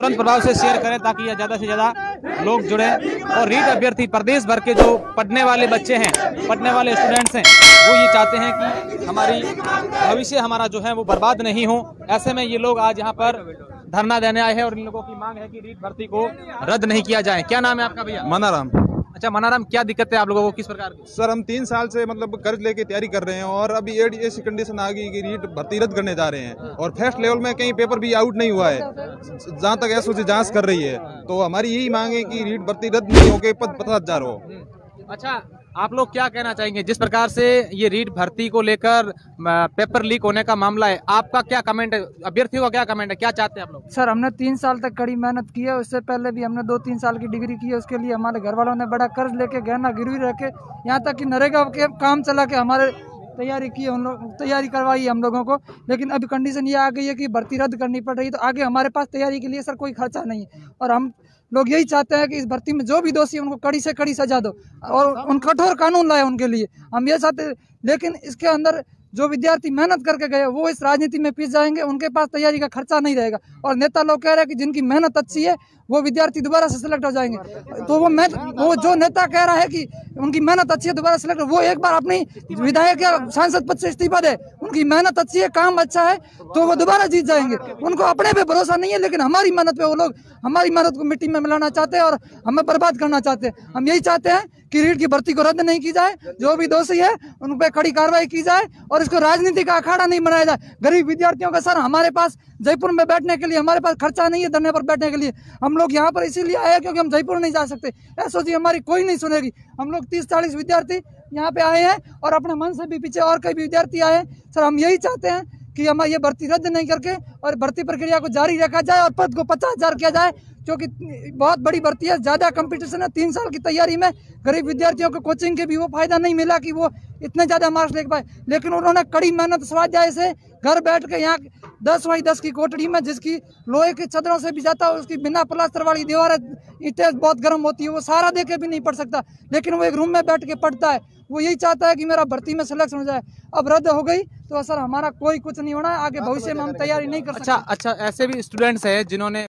तुरंत प्रभाव से शेयर करें ताकि यह ज़्यादा से ज़्यादा लोग जुड़े। और रीट अभ्यर्थी प्रदेश भर के जो पढ़ने वाले बच्चे हैं, पढ़ने वाले स्टूडेंट्स हैं, वो ये चाहते हैं कि हमारी भविष्य हमारा जो है वो बर्बाद नहीं हो। ऐसे में ये लोग आज यहाँ पर धरना देने आए हैं और इन लोगों की मांग है कि रीट भर्ती को रद्द नहीं किया जाए। क्या नाम है आपका भैया? मनाराम। अच्छा मनाराम, क्या दिक्कत है आप लोगों को, किस प्रकार की? सर हम 3 साल से मतलब कर्ज लेके तैयारी कर रहे हैं और अभी ऐसी कंडीशन आ गई कि रीट भर्ती रद्द करने जा रहे हैं और फर्स्ट लेवल में कहीं पेपर भी आउट नहीं हुआ है, जहाँ तक एसओसी जांच कर रही है। तो हमारी यही मांग है कि रीट भर्ती रद्द नहीं होके पद 50,000 हो। अच्छा, आप लोग क्या कहना चाहेंगे जिस प्रकार से ये रीट भर्ती को लेकर पेपर लीक होने का मामला है, आपका क्या कमेंट है? अभ्यर्थियों का क्या कमेंट है, क्या चाहते हैं आप लोग? सर हमने 3 साल तक कड़ी मेहनत की है, उससे पहले भी हमने 2-3 साल की डिग्री की है। उसके लिए हमारे घर वालों ने बड़ा कर्ज लेके गहना गिरवी रखे, यहाँ तक कि नरेगा के काम चला के हमारे तैयारी की, हम लोग तैयारी करवाई है हम लोगों को। लेकिन अभी कंडीशन ये आ गई है कि भर्ती रद्द करनी पड़ रही है, तो आगे हमारे पास तैयारी के लिए सर कोई खर्चा नहीं है। और हम लोग यही चाहते हैं कि इस भर्ती में जो भी दोषी है उनको कड़ी से कड़ी सजा दो और उन कठोर कानून लाए उनके लिए, हम ये चाहते हैं। लेकिन इसके अंदर जो विद्यार्थी मेहनत करके गए वो इस राजनीति में पिस जाएंगे, उनके पास तैयारी का खर्चा नहीं रहेगा। और नेता लोग कह रहे हैं कि जिनकी मेहनत अच्छी है वो विद्यार्थी दोबारा से सिलेक्ट हो जाएंगे। तो वो जो नेता कह रहा है कि उनकी मेहनत अच्छी है दोबारा सिलेक्ट, वो एक बार अपनी विधायक या सांसद पद से इस्तीफा दे, उनकी मेहनत अच्छी है, काम अच्छा है, तो वो दोबारा जीत जाएंगे। उनको अपने पे भरोसा नहीं है, लेकिन हमारी मेहनत पे वो लोग हमारी मेहनत को मिट्टी में मिलाना चाहते हैं और हमें बर्बाद करना चाहते हैं। हम यही चाहते हैं कि रीट की भर्ती को रद्द नहीं की जाए, जो भी दोषी है उन पर कड़ी कार्रवाई की जाए और इसको राजनीति का अखाड़ा नहीं बनाया जाए। गरीब विद्यार्थियों का सर हमारे पास जयपुर में बैठने के लिए हमारे पास खर्चा नहीं है, धरने पर बैठने के लिए। हम लोग यहाँ पर इसीलिए आए क्योंकि हम जयपुर नहीं जा सकते, एसओजी हमारी कोई नहीं सुनेगी। हम लोग 30-40 विद्यार्थी यहाँ पे आए हैं और अपने मन से भी पीछे और कई विद्यार्थी आए हैं। सर हम यही चाहते हैं कि हमारी ये भर्ती रद्द नहीं करके और भर्ती प्रक्रिया को जारी रखा जाए और पद को 50,000 किया जाए, क्योंकि बहुत बड़ी भर्ती है, ज़्यादा कंपटीशन है। 3 साल की तैयारी में गरीब विद्यार्थियों को कोचिंग के भी वो फायदा नहीं मिला कि वो इतने ज़्यादा मार्क्स ले पाए, लेकिन उन्होंने कड़ी मेहनत स्वाध्याय से घर बैठ के यहाँ 10x10 की कोठरी में, जिसकी लोहे की छदरों से भी जाता है, उसकी बिना प्लास्टर वाली दीवारें, ईंटें बहुत गर्म होती है, वो सारा दे के भी नहीं पढ़ सकता, लेकिन वो एक रूम में बैठ के पढ़ता है। वो यही चाहता है कि मेरा भर्ती में सिलेक्शन हो जाए। अब रद्द हो गई तो सर हमारा कोई कुछ नहीं होना है, आगे भविष्य में हम तैयारी नहीं कर सकते। अच्छा, ऐसे भी स्टूडेंट्स हैं जिन्होंने